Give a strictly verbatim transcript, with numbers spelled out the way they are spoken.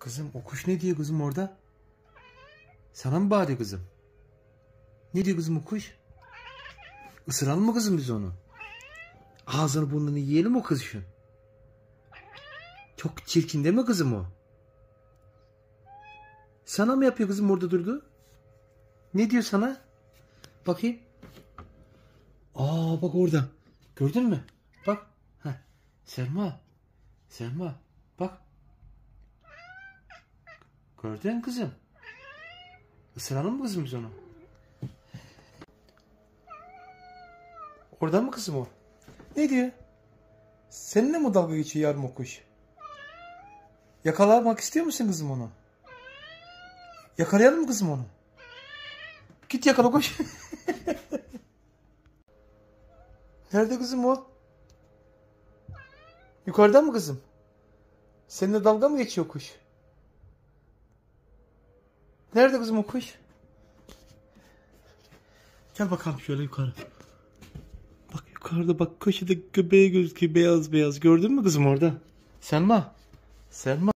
Kızım o kuş ne diyor kızım orada? Sana mı bağırıyor kızım? Ne diyor kızım o kuş? Isıralım mı kızım biz onu? Ağzını burnunu yiyelim o kuşun. Çok çirkin değil mi kızım o? Sana mı yapıyor kızım orada durdu? Ne diyor sana? Bakayım. Aa bak orada. Gördün mü? Bak. Heh. Selma. Selma. Bak. Gördün kızım. Isıralım mı kızım biz onu? Orada mı kızım o? Ne diyor? Seninle mi dalga geçiyor yarım o kuş? Yakalamak istiyor musun kızım onu? Yakalayalım mı kızım onu? Git yakala kuş. Nerede kızım o? Yukarıda mı kızım? Seninle dalga mı geçiyor kuş? Nerede kızım o kuş? Gel bakalım şöyle yukarı. Bak yukarıda bak köşede göbeği gözüküyor beyaz beyaz. Gördün mü kızım orada? Selma. Selma.